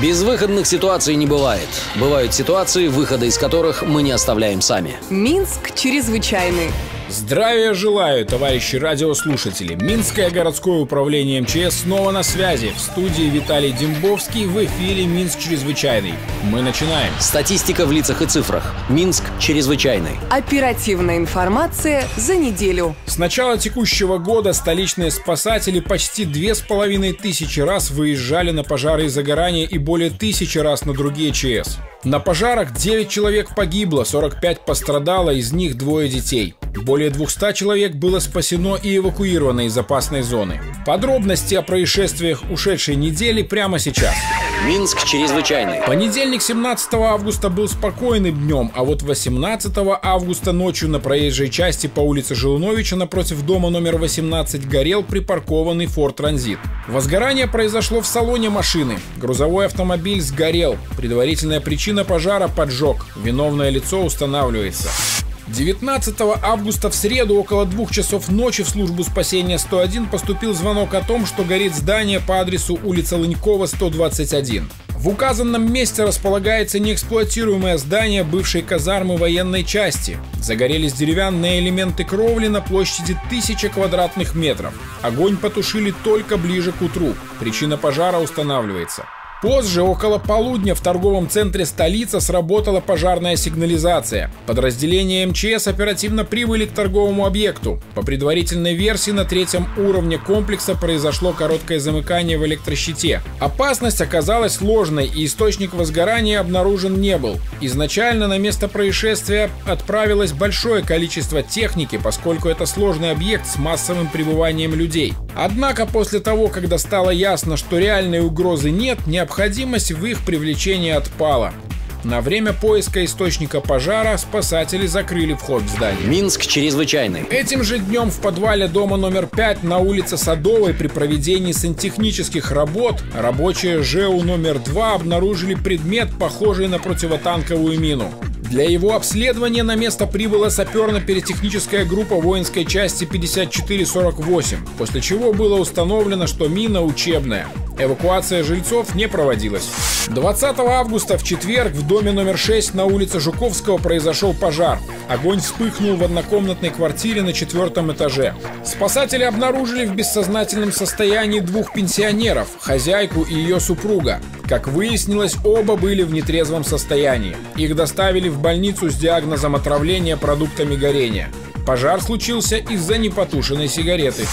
Безвыходных ситуаций не бывает. Бывают ситуации, выхода из которых мы не оставляем сами. Минск чрезвычайный. Здравия желаю, товарищи радиослушатели. Минское городское управление МЧС снова на связи. В студии Виталий Дембовский, в эфире Минск чрезвычайный. Мы начинаем. Статистика в лицах и цифрах. Минск чрезвычайный. Оперативная информация за неделю. С начала текущего года столичные спасатели почти 2500 раз выезжали на пожары и загорания и более 1000 раз на другие ЧС. На пожарах 9 человек погибло, 45 пострадало, из них 2 детей. Более 200 человек было спасено и эвакуировано из опасной зоны. Подробности о происшествиях ушедшей недели прямо сейчас. Минск чрезвычайный. Понедельник, 17 августа, был спокойным днем, а вот 18 августа ночью на проезжей части по улице Желуновича напротив дома номер 18 горел припаркованный Ford Transit. Возгорание произошло в салоне машины. Грузовой автомобиль сгорел. Предварительная причина пожара – поджог. Виновное лицо устанавливается. 19 августа в среду около 2 часов ночи в службу спасения 101 поступил звонок о том, что горит здание по адресу улица Лынькова, 121. В указанном месте располагается неэксплуатируемое здание бывшей казармы военной части. Загорелись деревянные элементы кровли на площади 1000 квадратных метров. Огонь потушили только ближе к утру. Причина пожара устанавливается. Позже, около полудня, в торговом центре «Столица» сработала пожарная сигнализация. Подразделения МЧС оперативно прибыли к торговому объекту. По предварительной версии, на 3-м уровне комплекса произошло короткое замыкание в электрощите. Опасность оказалась ложной, и источник возгорания обнаружен не был. Изначально на место происшествия отправилось большое количество техники, поскольку это сложный объект с массовым пребыванием людей. Однако после того, когда стало ясно, что реальной угрозы нет, необходимость в их привлечении отпала. На время поиска источника пожара спасатели закрыли вход в здание. Минск чрезвычайный. Этим же днем в подвале дома номер 5 на улице Садовой при проведении сантехнических работ рабочие ЖЭУ номер 2 обнаружили предмет, похожий на противотанковую мину. Для его обследования на место прибыла саперно-пиротехническая группа воинской части 5448, после чего было установлено, что мина учебная. Эвакуация жильцов не проводилась. 20 августа в четверг в доме номер 6 на улице Жуковского произошел пожар. Огонь вспыхнул в однокомнатной квартире на 4-м этаже. Спасатели обнаружили в бессознательном состоянии 2 пенсионеров, хозяйку и ее супруга. Как выяснилось, оба были в нетрезвом состоянии. Их доставили в больницу с диагнозом отравления продуктами горения. Пожар случился из-за непотушенной сигареты.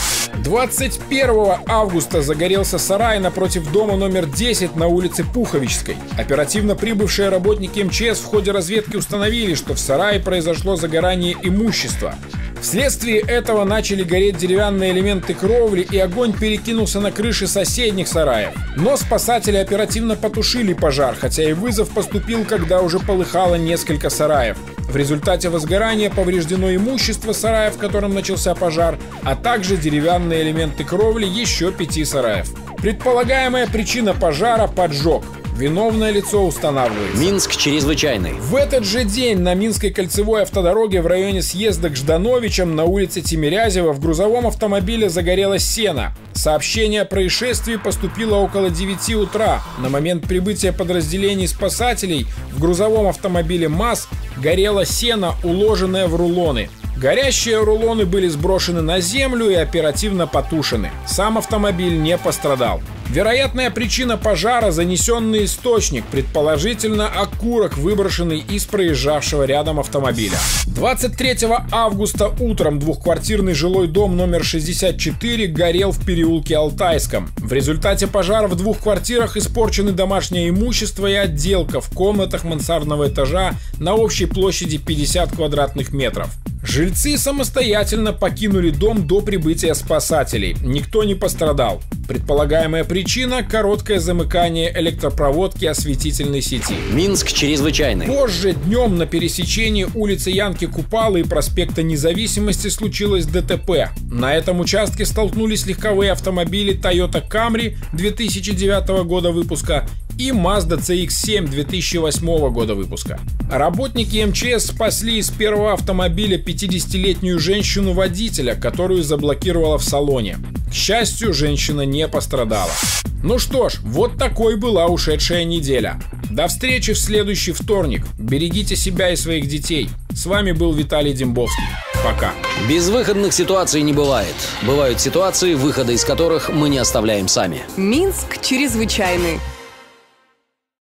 21 августа загорелся сарай напротив дома номер 10 на улице Пуховичской. Оперативно прибывшие работники МЧС в ходе разведки установили, что в сарае произошло загорание имущества. Вследствие этого начали гореть деревянные элементы кровли, и огонь перекинулся на крыши соседних сараев. Но спасатели оперативно потушили пожар, хотя и вызов поступил, когда уже полыхало несколько сараев. В результате возгорания повреждено имущество сарая, в котором начался пожар, а также деревянные элементы кровли еще 5 сараев. Предполагаемая причина пожара – поджог. Виновное лицо устанавливается. Минск чрезвычайный. В этот же день на Минской кольцевой автодороге в районе съезда к Ждановичам на улице Тимирязева в грузовом автомобиле загорелось сено. Сообщение о происшествии поступило около 9 утра. На момент прибытия подразделений спасателей в грузовом автомобиле МАЗ горело сено, уложенное в рулоны. Горящие рулоны были сброшены на землю и оперативно потушены. Сам автомобиль не пострадал. Вероятная причина пожара – занесенный источник, предположительно окурок, выброшенный из проезжавшего рядом автомобиля. 23 августа утром двухквартирный жилой дом номер 64 горел в переулке Алтайском. В результате пожара в 2 квартирах испорчены домашнее имущество и отделка в комнатах мансардного этажа на общей площади 50 квадратных метров. Жильцы самостоятельно покинули дом до прибытия спасателей. Никто не пострадал. Предполагаемая причина – короткое замыкание электропроводки осветительной сети. Минск чрезвычайный. Позже днем на пересечении улицы Янки Купалы и проспекта Независимости случилось ДТП. На этом участке столкнулись легковые автомобили Toyota Camry 2009 года выпуска и Mazda CX-7 2008 года выпуска. Работники МЧС спасли из первого автомобиля 50-летнюю женщину-водителя, которую заблокировало в салоне. К счастью, женщина не пострадала. Ну что ж, вот такой была ушедшая неделя. До встречи в следующий вторник. Берегите себя и своих детей. С вами был Виталий Дембовский. Пока. Безвыходных ситуаций не бывает. Бывают ситуации, выхода из которых мы не оставляем сами. Минск чрезвычайный.